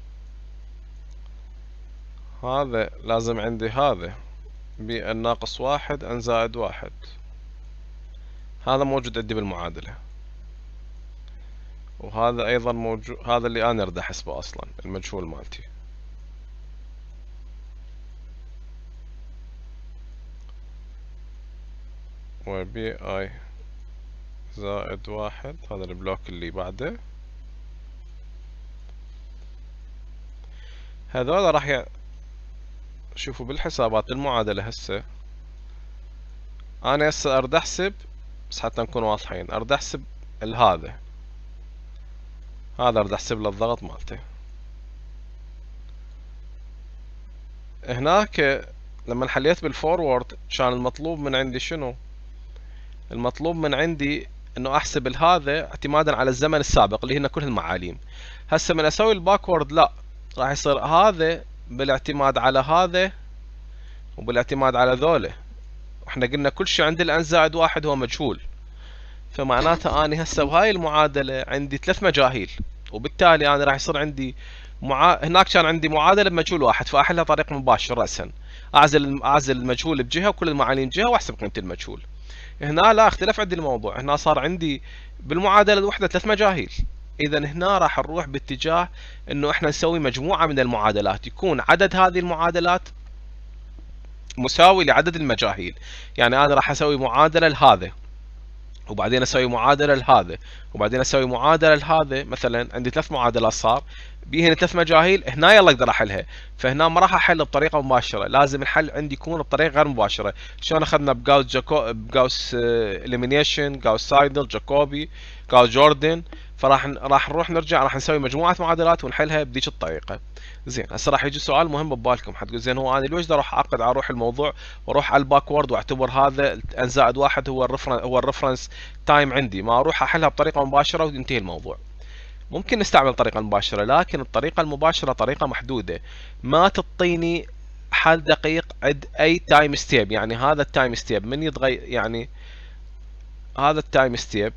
هذا لازم عندي هذا b n ناقص 1 n زائد 1، هذا موجود عندي بالمعادلة، وهذا ايضا موجود، هذا اللي انا اريد احسبه اصلا المجهول مالتي. و بي اي زائد 1 هذا البلوك اللي بعده. هذول راح شوفوا بالحسابات المعادلة. هسه انا هسه اريد احسب، بس حتى نكون واضحين، اريد احسب هذا اريد احسب له الضغط مالته. هناك لما حليت بالفورورد كان المطلوب من عندي شنو؟ المطلوب من عندي انه احسب هذا اعتمادا على الزمن السابق اللي هن كل المعاليم. هسه من اسوي الباكورد لا، راح يصير هذا بالاعتماد على هذا وبالاعتماد على ذوله. واحنا قلنا كل شيء عند الان زائد واحد هو مجهول، فمعناتها اني هسه بهاي المعادله عندي 3 مجاهيل، وبالتالي انا راح يصير عندي هناك كان عندي معادله بمجهول واحد، فاحلها طريق مباشر راسا، اعزل المجهول بجهه وكل المعاليم بجهه واحسب قيمه المجهول. هنا لا، اختلف عندي الموضوع، هنا صار عندي بالمعادله الوحده 3 مجاهيل. اذا هنا راح نروح باتجاه انه احنا نسوي مجموعه من المعادلات، يكون عدد هذه المعادلات مساوي لعدد المجاهيل. يعني انا راح اسوي معادله لهذا، وبعدين اسوي معادله لهذا، وبعدين اسوي معادله لهذا. مثلا عندي 3 معادلات صار بيهن 3 مجاهيل، هنا يلا اقدر احلها. فهنا ما راح احل بطريقه مباشره، لازم الحل عندي يكون بطريقه غير مباشره. شلون اخذنا بجاوس اليمينيشن، جاوس سايدل، جاكوبي، جاوس جوردن. راح نروح نرجع، راح نسوي مجموعه معادلات ونحلها بديك الطريقه. زين، هسه راح يجي سؤال مهم ببالكم، حتقول زين هو انا ليش بدي اروح اعقد على روح الموضوع واروح على الباكورد واعتبر هذا ان زائد واحد هو الريفرنس تايم عندي، ما اروح احلها بطريقه مباشره وينتهي الموضوع. ممكن نستعمل الطريقه المباشره، لكن الطريقه المباشره طريقه محدوده، ما تعطيني حل دقيق عند اي تايم ستيب. يعني هذا التايم ستيب من يتغير، يعني هذا التايم ستيب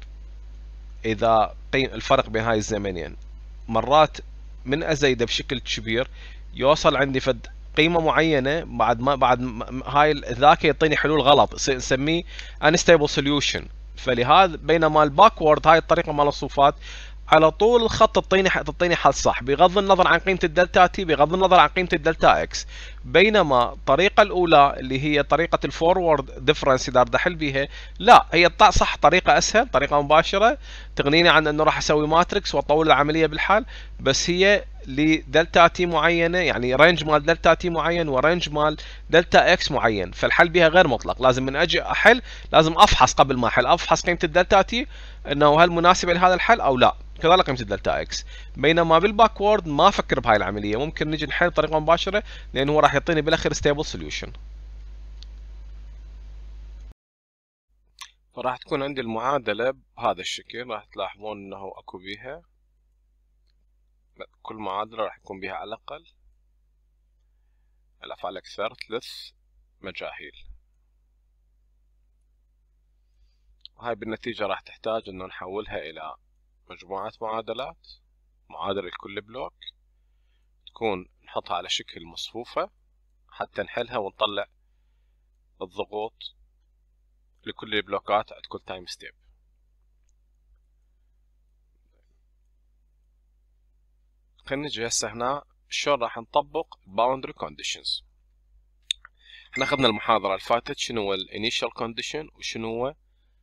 اذا الفرق بين هاي الزمنين مرات من ازيده بشكل كبير يوصل عندي فد قيمه معينه، بعد هاي ذاك يعطيني حلول غلط، نسميه unstable solution. فلهذا بينما الباكورد هاي الطريقه مال الصفات على طول الخط تعطيني حل صح بغض النظر عن قيمه الدلتا تي، بغض النظر عن قيمه الدلتا اكس. بينما الطريقه الاولى اللي هي طريقه الفورورد ديفرنس اذا بدي احل بيها، لا هي صح طريقه اسهل، طريقه مباشره تغنيني عن انه راح اسوي ماتريكس واطول العمليه بالحل، بس هي لدلتا تي معينه، يعني رينج مال دلتا تي معين ورينج مال دلتا اكس معين. فالحل بها غير مطلق، لازم من اجي احل لازم افحص قبل ما احل، افحص قيمه الدلتا تي انه هل مناسبه لهذا الحل او لا، كذلك قيمه الدلتا اكس. بينما بالباكورد ما افكر بهاي العمليه، ممكن نجي نحل بطريقه مباشره لانه هو راح يعطيني بالاخير ستيبل سوليوشن. فراح تكون عندي المعادله بهذا الشكل، راح تلاحظون انه اكو بيها كل معادله راح يكون بها على الاقل الافعال اكثر 3 مجاهيل. وهاي بالنتيجه راح تحتاج انه نحولها الى مجموعه معادلات، معادله لكل بلوك تكون نحطها على شكل مصفوفه حتى نحلها ونطلع الضغوط لكل البلوكات عند كل تايم ستيب. خلينا نجي هسه هنا شلون راح نطبق boundary conditions. احنا اخذنا المحاضرة اللي فاتت شنو هو الانيشال كونديشن وشنو هو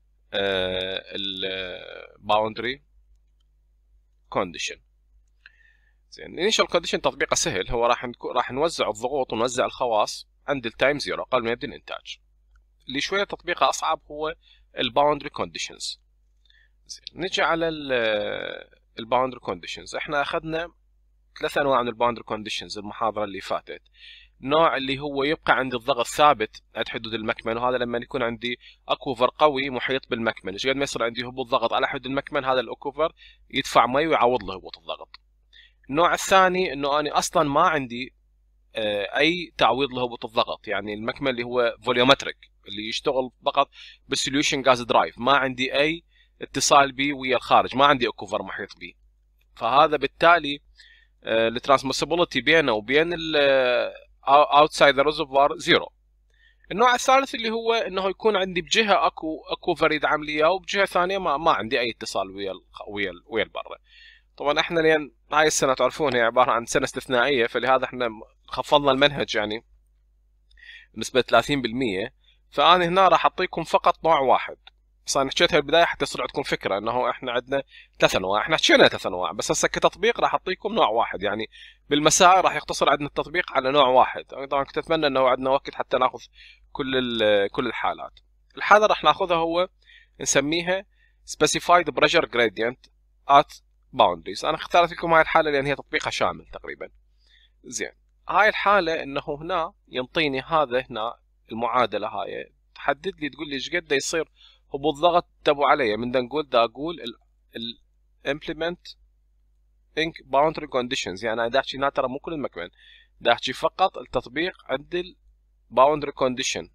الباوندري كونديشن. زين، الانيشال كونديشن تطبيقه سهل، هو راح نوزع الضغوط ونوزع الخواص عند التايم زيرو قبل ما يبدا الانتاج. اللي شويه تطبيقه اصعب هو الباوندري كونديشنز. نجي على الباوندري كونديشنز. احنا اخذنا 3 انواع من الباوندري كونديشنز المحاضره اللي فاتت. نوع اللي هو يبقى عندي الضغط ثابت عند حدود المكمن، وهذا لما يكون عندي اكوفر قوي محيط بالمكمن، ايش قد ما يصير عندي هبوط ضغط على حدود المكمن هذا الاكوفر يدفع مي ويعوض له هبوط الضغط. النوع الثاني انه انا اصلا ما عندي اي تعويض لهبوط الضغط، يعني المكمن اللي هو فوليومتريك اللي يشتغل فقط بالسوليوشن غاز درايف، ما عندي اي اتصال بي ويا الخارج، ما عندي اكوفر محيط بي. فهذا بالتالي الترانسميسيبيليتي بينه وبين اوتسايد ذا ريزرفوار زيرو. النوع الثالث اللي هو انه يكون عندي بجهه اكوفر يدعم لي اياه، وبجهه ثانيه ما عندي اي اتصال ويا البره. طبعا احنا لان هاي السنه تعرفون هي عباره عن سنه استثنائيه، فلهذا احنا خفضنا المنهج يعني بنسبه 30%. فانا هنا راح اعطيكم فقط نوع واحد. بس انا حكيتها بالبدايه حتى يصير عندكم فكره انه احنا عندنا 3 انواع، احنا حكينا 3 انواع بس هسه كتطبيق راح اعطيكم نوع واحد، يعني بالمسائل راح يقتصر عندنا التطبيق على نوع واحد. طبعا كنت اتمنى انه عندنا وقت حتى ناخذ كل الحالات. الحاله راح ناخذها هو نسميها specified pressure gradient at boundaries. انا اخترت لكم هاي الحاله لان هي تطبيقها شامل تقريبا. زين، هاي الحاله انه هنا ينطيني هذا هنا المعادله هاي تحدد لي تقول لي ايش قد يصير هبوط ضغط انتبهوا علي من دا اقول ال implement ink boundary conditions، يعني انا دا احكي هنا ترى مو كل المكمن، دا احكي فقط التطبيق عند ال boundary condition.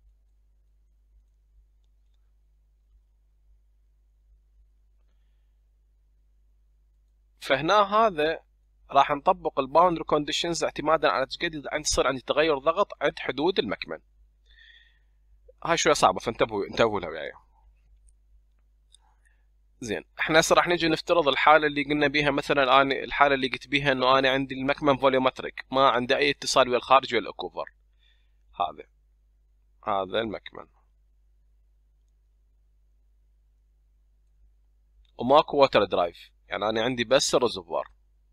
فهنا هذا راح نطبق الباوندري كونديشنز اعتمادا على قد يصير عندي تغير ضغط عند حدود المكمن. هاي شويه صعبه فانتبهوا لها وياي. زين، احنا هسه راح نجي نفترض الحاله اللي قلنا بيها، مثلا انا الحاله اللي قلت بيها انه انا عندي المكمن فوليومتريك ما عنده اي اتصال ويا الخارج ويا الاكوفر. هذا المكمن وماكو ووتر درايف، يعني انا عندي بس الريزرفوار،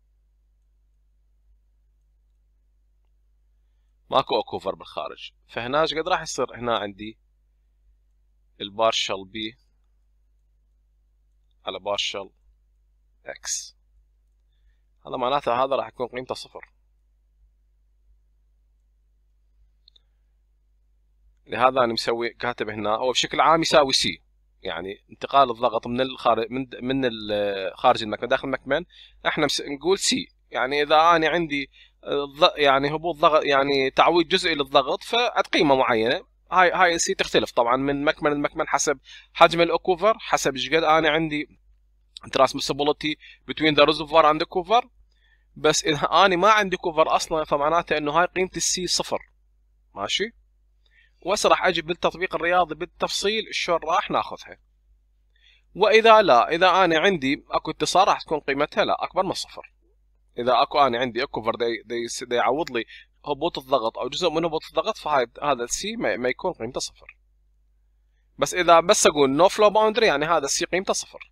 ماكو اكوفر بالخارج. فهنا ايش قد راح يصير؟ هنا عندي البارشل بي على بارشل اكس، هذا معناته هذا راح يكون قيمته صفر. لهذا انا مسوي كاتب هنا هو بشكل عام يساوي سي، يعني انتقال الضغط من الخارج من خارج المكمن داخل المكمن احنا نقول سي. يعني اذا انا عندي يعني هبوط ضغط، يعني تعويض جزئي للضغط فعند قيمه معينه، هاي السي تختلف طبعا من مكمن لمكمن حسب حجم الاكوفر، حسب ايش قد انا عندي transmissibility between the reservoir and the cover. بس اذا انا ما عندي كوفر اصلا فمعناته انه هاي قيمه السي صفر. ماشي، وهسه راح اجي بالتطبيق الرياضي بالتفصيل شلون راح ناخذها. واذا لا، اذا انا عندي اكو اتصال راح تكون قيمتها لا اكبر من صفر. اذا اكو انا عندي اكوفر دي يعوض لي هبوط الضغط او جزء من هبوط الضغط، فهذا السي ما يكون قيمته صفر. بس اذا بس اقول نو فلو باوندري يعني هذا السي قيمته صفر.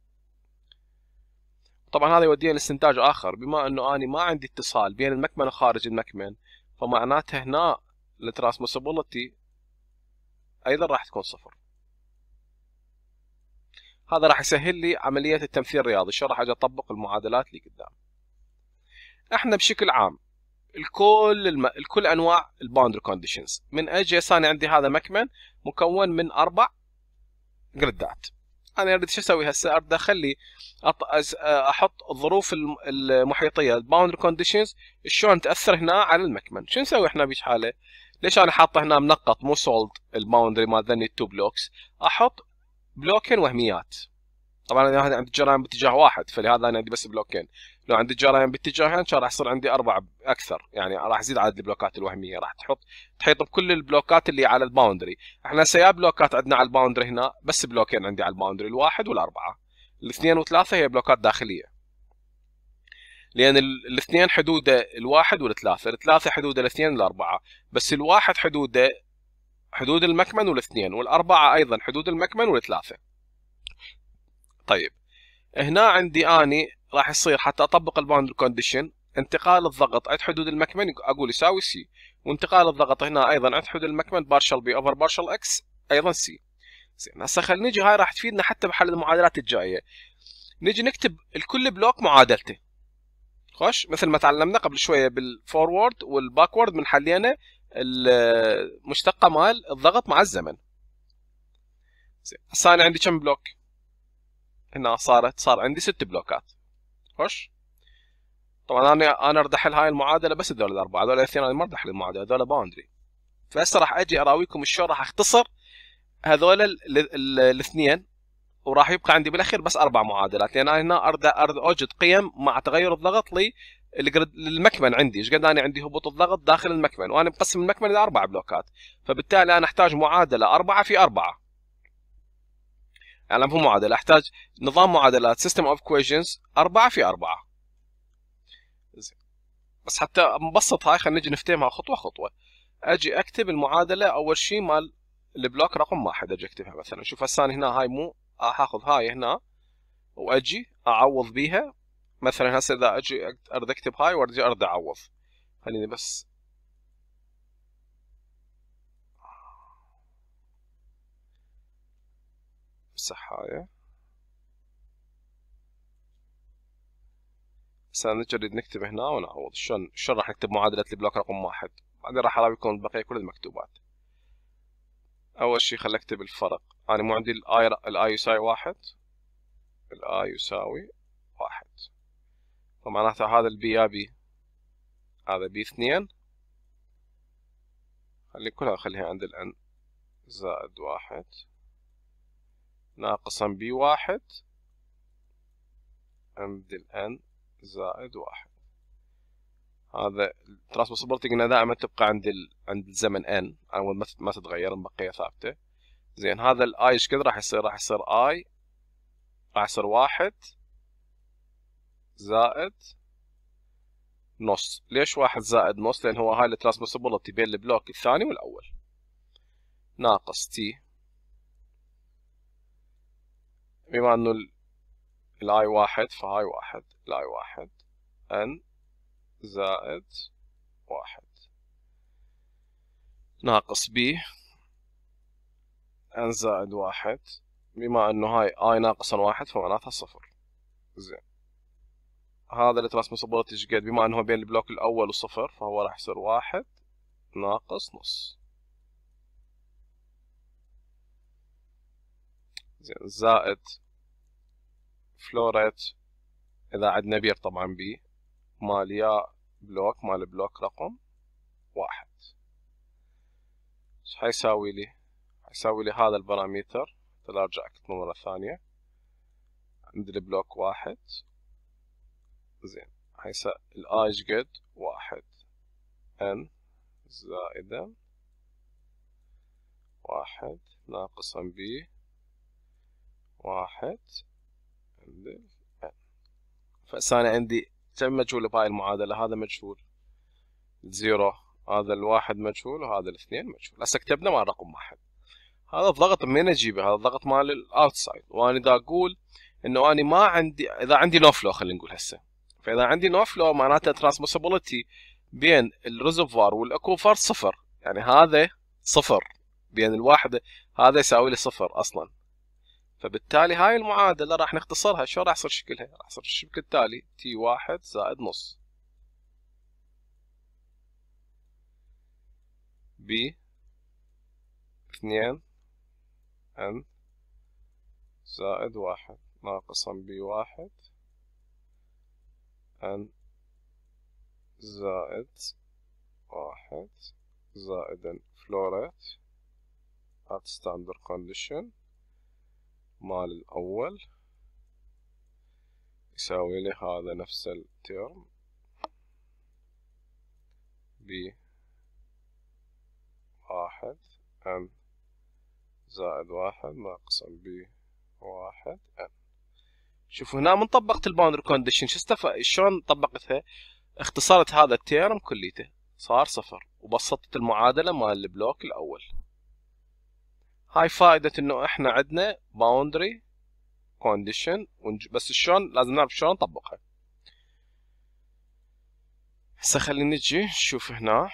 طبعا هذا يودينا لاستنتاج اخر، بما انه انا ما عندي اتصال بين المكمن وخارج المكمن فمعناته هنا الترانسميسيبيليتي ايضا راح تكون صفر. هذا راح يسهل لي عمليه التمثيل الرياضي، شو راح اجي اطبق المعادلات اللي قدام. احنا بشكل عام الكل انواع الباوندري كونديشنز، من اجي انا عندي هذا مكمن مكون من 4 جريدات. انا اريد شو اسوي هسه؟ اريد اخلي احط الظروف المحيطيه الباوندري كونديشنز شلون تاثر هنا على المكمن. شو نسوي احنا بيش حاله؟ ليش انا حاطه هنا منقط مو سولد الباوندري مال ذني التو بلوكس؟ احط بلوكين وهميات. طبعا انا عندي جرائم باتجاه واحد فلهذا انا عندي بس بلوكين. لو عندي جرائم باتجاهين راح يصير عندي 4 اكثر، يعني راح يزيد عدد البلوكات الوهميه، راح تحيط بكل البلوكات اللي على الباوندري. احنا هسه بلوكات عندنا على الباوندري هنا بس بلوكين عندي على الباوندري، الواحد والاربعه. الاثنين وثلاثه هي بلوكات داخليه، لان الاثنين حدوده الواحد والثلاثه، الثلاثه حدوده الاثنين والاربعه، بس الواحد حدوده حدود المكمن والاثنين، والاربعه ايضا حدود المكمن والثلاثه. طيب هنا عندي اني راح يصير حتى اطبق الباوندري كونديشن انتقال الضغط عند حدود المكمن اقول يساوي سي، وانتقال الضغط هنا ايضا عند حدود المكمن بارشل بي اوفر بارشل اكس ايضا سي. زين، هسه خلينا نجي، هاي راح تفيدنا حتى بحل المعادلات الجايه. نجي نكتب الكل بلوك معادلته. خوش، مثل ما تعلمنا قبل شويه بالفورورد والباكورد من حلينا المشتقه مال الضغط مع الزمن. زين، هسه انا عندي كم بلوك؟ هنا صار عندي 6 بلوكات. خوش، طبعا انا اريد احل هاي المعادله بس هذول الاربعه، هذول الاثنين انا ما اريد احل المعادله، هذول باوندري. فهسه راح اجي اراويكم شلون راح اختصر هذول الاثنين، وراح يبقى عندي بالاخير بس 4 معادلات، لان انا هنا اريد اوجد قيم مع تغير الضغط للمكمن عندي. ايش قد انا عندي هبوط الضغط داخل المكمن، وانا مقسم المكمن الى 4 بلوكات، فبالتالي انا احتاج معادله 4 في 4. يعني مو معادله، احتاج نظام معادلات سيستم اوف equations 4 في 4. زين، بس حتى نبسط هاي خلينا نجي نفتهمها خطوه خطوه. اجي اكتب المعادله اول شيء مال البلوك رقم 1، اجي اكتبها مثلا. شوف هسه هنا هاي مو اخذ هاي هنا واجي اعوض بيها. مثلا هسه اذا اجي اريد اكتب هاي وارجع اريد اعوض، خليني بس امسح هاي. هسه نريد نكتب هنا ونعوض. شلون راح نكتب معادله البلوك رقم 1؟ بعدين راح اراويكم البقيه كل المكتوبات. اول شي خلينا نكتب الفرق. انا مو عندي الاي يساوي 1، الاي يساوي 1، فمعناتها هذا البي يا بي، هذا بي 2، كلها خليها عند الان زائد 1 ناقصا بي 1 عند الان زائد 1. هذا الترانسبوسيبلتي قلنا دائما تبقى عند الزمن n، ما تتغير، المبقية ثابتة. زين هذا الاي ايش قد راح يصير؟ راح يصير اي راح يصير 1 زائد نص. ليش 1 زائد نص؟ لان هو هاي الترانسبوسيبلتي بين البلوك الثاني والاول، ناقص تي، بما انه الاي 1 فهاي 1 الاي 1 n زائد 1 ناقص بي n زائد 1، بما انه هاي i ناقصا 1 فمعناتها 0. زين هذا الترانسميسابيلتي ايش قد؟ بما انه بين البلوك الاول وصفر فهو راح يصير 1 ناقص نص. زين زائد فلو ريت اذا عندنا بير طبعا بي مال يا بلوك مال بلوك رقم 1. ايش حيساوي لي؟ حيساوي لي هذا البارامتر. ارجع اكتبه مرة ثانية عند البلوك 1. زين حيساوي الاي ايش قد؟ 1 n زائدا 1 ناقصا بي 1 عند n. فهسه انا عندي كم مجهول بهاي المعادلة؟ هذا مجهول زيرو، هذا الواحد مجهول، وهذا الاثنين مجهول. هسه كتبنا مع رقم 1. هذا الضغط منين اجيبه؟ هذا الضغط مال الاوتسايد. وانا دا اقول انه انا ما عندي، اذا عندي نو فلو خلينا نقول هسه، فاذا عندي نو فلو معناته ترانسميسابيلتي بين الريزرفوار والاكوفر صفر، يعني هذا صفر بين الواحده، هذا يساوي لي صفر اصلا. فبالتالي هاي المعادله راح نختصرها. شو راح يصير شكلها؟ راح يصير الشكل التالي تي 1 زائد نص بي 2 n زائد 1 ناقصا بي 1 n زائد 1 زائدا فلو ريت at standard condition مال الأول يساوي لي هذا نفس الترم بي 1 n زائد 1 ناقصا بي 1 n. شوفوا هنا من طبقت الباوندري كونديشن شلون طبقتها؟ اختصرت هذا التيرم كليته صار صفر، وبسطت المعادلة مال البلوك الأول. هاي فائدة انه احنا عندنا باوندري كونديشن، بس شلون لازم نعرف شلون نطبقها. هسه خلينا نجي نشوف هنا.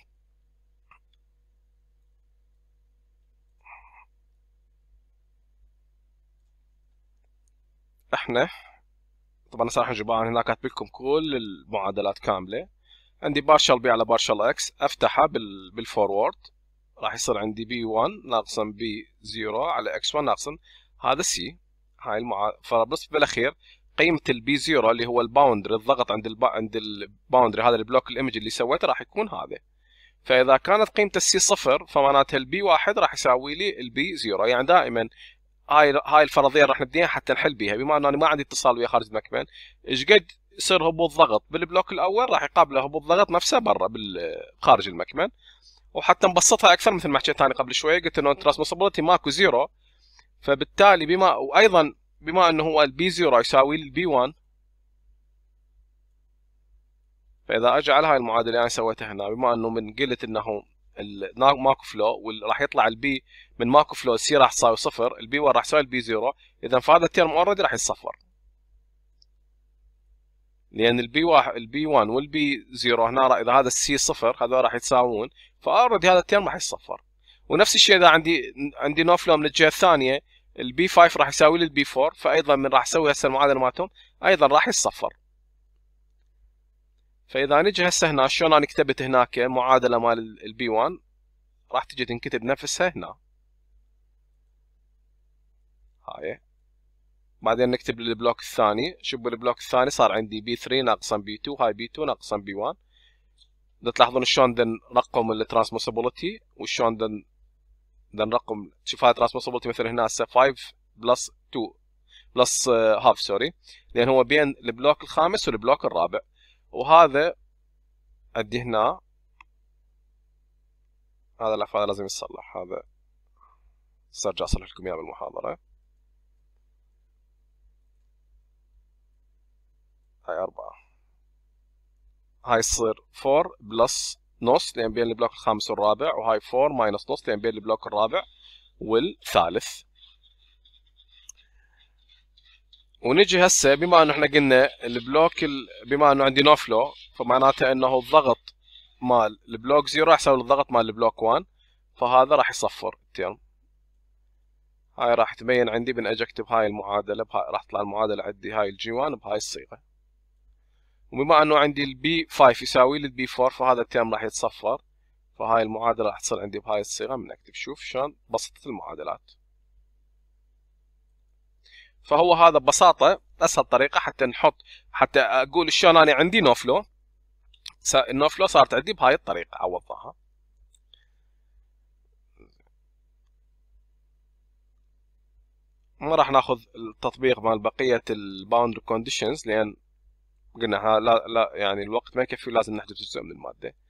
احنا طبعا هسه راح نجيب هنا كاتب لكم كل المعادلات كامله. عندي بارشل بي على بارشل اكس، افتحها بالفورورد راح يصير عندي بي 1 ناقصا بي 0 على اكس 1 ناقصا هذا سي. هاي فبس بالاخير قيمه البي 0 اللي هو الباوندري الضغط عند الباوندري، هذا البلوك الايمج اللي سويته راح يكون هذا. فاذا كانت قيمه السي صفر فمعناتها البي 1 راح يساوي لي البي 0. يعني دائما هاي الفرضيه راح نبنيها حتى نحل بيها. بما انه انا ما عندي اتصال ويا خارج المكمن، ايش قد يصير هبوط ضغط بالبلوك الاول راح يقابله هبوط ضغط نفسه برا خارج المكمن. وحتى نبسطها اكثر مثل ما حكيت انا قبل شويه، قلت انه الترانسميسابيلتي ماكو زيرو، فبالتالي وايضا بما انه هو البي 0 يساوي لي البي 1، فاذا اجي على هاي المعادله اللي انا سويتها هنا، بما انه من قلت انه ماكو فلو وراح يطلع البي من ماكو فلو، السي راح تساوي صفر، البي 1 راح يساوي البي 0، اذا فهذا الترم اوريدي راح يتصفر، لان البي 1 والبي 0 هنا اذا هذا السي صفر هذول راح يتساوون، فاوريدي هذا الترم راح يتصفر. ونفس الشيء اذا عندي نو فلو من الجهه الثانيه، البي 5 راح يساوي لي البي 4، فايضا من راح اسوي هسه المعادله مالتهم ايضا راح يتصفر. فاذا نجي هسه هنا شلون انا كتبت هناك معادله مال البي 1 راح تجي تنكتب نفسها هنا. هاي. بعدين نكتب البلوك الثاني. شوف بالبلوك الثاني صار عندي بي 3 ناقصا بي 2، هاي بي 2 ناقصا بي 1. تلاحظون شلون نرقم الترانسموسيبيليتي وشلون نرقم. شوف هاي الترانسموسيبيليتي مثلا هنا هسه 5 بلس 2 بلس هاف سوري، لان هو بين البلوك الخامس والبلوك الرابع. وهذا عندي هنا هذا هذا لازم يتصلح. هذا سأرجع اصلح لكم اياه بالمحاضرة. هاي 4، هاي تصير 4 بلس نص لان بين البلوك الخامس والرابع، وهاي 4 ماينس نص لان بين البلوك الرابع والثالث. ونجي هسه بما انه احنا قلنا البلوك بما انه عندي نو فلو، فمعناته انه الضغط مال البلوك 0 راح يساوي الضغط مال البلوك 1، فهذا راح يصفر التيرم. هاي راح تبين عندي بان اجي اكتب هاي المعادله راح تطلع المعادله عندي هاي الجي 1 بهاي الصيغه. وبما انه عندي البي 5 يساوي لي البي 4، فهذا التيرم راح يتصفر، فهاي المعادله راح تصير عندي بهاي الصيغه. بنكتب شوف شلون بسطت المعادلات. فهو هذا ببساطه اسهل طريقه حتى اقول شلون انا عندي نو فلو. النو فلو صارت عندي بهاي الطريقه عوضتها. ما راح ناخذ التطبيق مال بقيه الباوندري كونديشنز لان قلنا لا يعني الوقت ما يكفي، لازم نحذف جزء من الماده.